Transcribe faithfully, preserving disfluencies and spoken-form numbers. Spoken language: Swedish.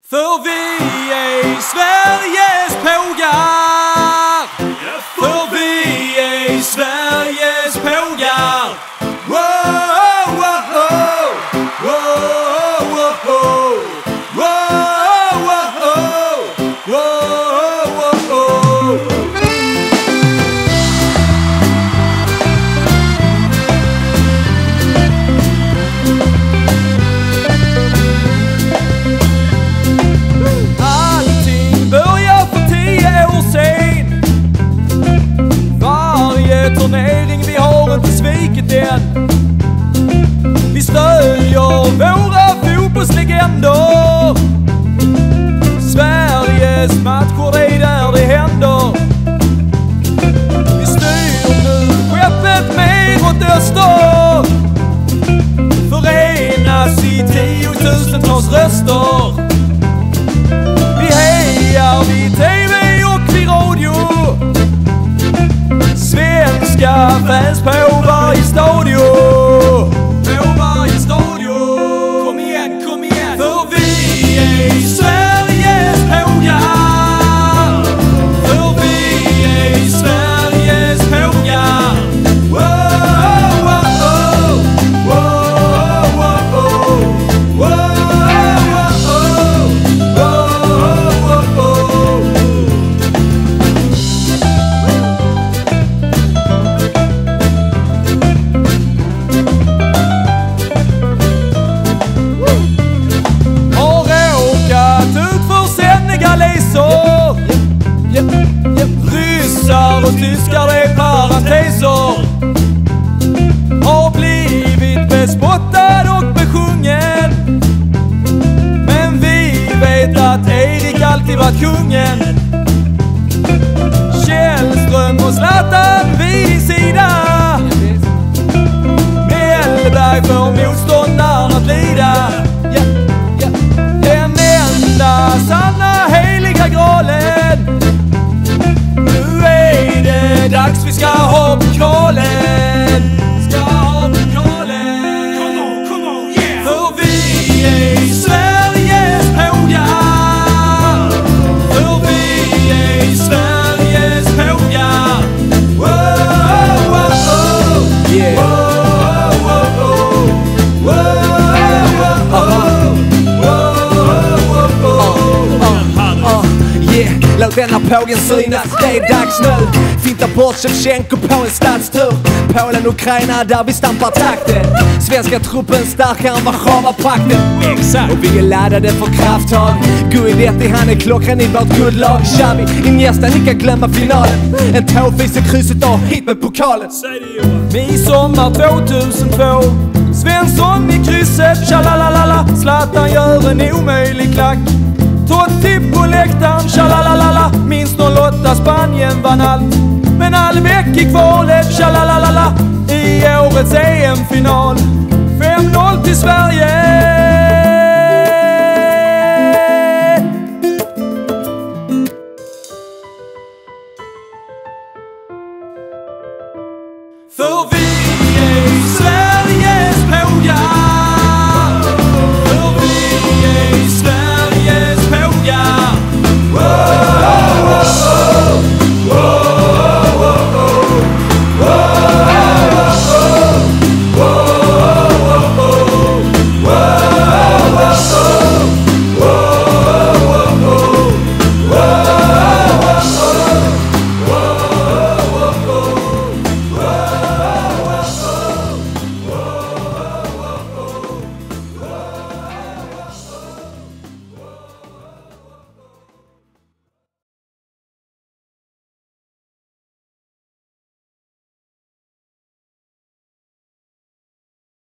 För vi är Sveriges Pågar. För vi är Sveriges Pågar. Wow, wow, wow. Wow, wow, wow. Wow, wow, wow. Wow, wow, wow. Allting börjar för tio år sen. Varje turnering vi har inte svikit än. Vi stödjer våra fotbollslegender. Sveriges matcher, det är där det händer. Vi styr nu skeppet mer åt öster. Förenas i tiotusentals röster. Vi hejar vid tv och vid radio. Svenska fans på varje stadio. På varje stadio. Kom igen, kom igen. För vi är Sveriges Pågar. För vi är Sveriges Pågar. Wow, wow, wow. Wow, wow, wow. Wow, wow, wow. Wow, wow, wow. Ryssar och tyskar är parenteser. Har blivit bespottad och besjungen. Men vi vet att Erik alltid varit kungen. Källström och Zlatan vid din sida. Mellberg för motståndaren att lida. Den enda sanna heliga gralen. Nu är det dags, vi ska ha pokalen. Ska ha pokalen. Come on, come on, yeah. För vi är Sveriges Pågar. För vi är Sveriges Pågar. Wow, wow, wow. Yeah. Wow, wow, wow. Wow, wow, wow. Wow, wow, wow. Yeah. Låt denna pågen synas, det är dags nu. Finta bort Shevchenko på en stadstur. Polen, Ukraina, där vi stampar takten. Svenska truppen starkare än Warszawapakten. Exakt. Och vi är laddade för krafttag. Guidetti, han är klockren i vårt guldlag. Xavi, Iniesta, ni kan glömma finalen. En tåfis i krysset och hit med pokalen. Midsommar tvåtusentvå. Svensson i krysset, tjalalalala. Zlatan gör en omöjlig klack. Totti på läktaren, tjalalalala. Minst noll åtta, Spanien vann allt. Men Albeck i kvalet, tjalalalala. I årets E M-final fem noll till Sverige.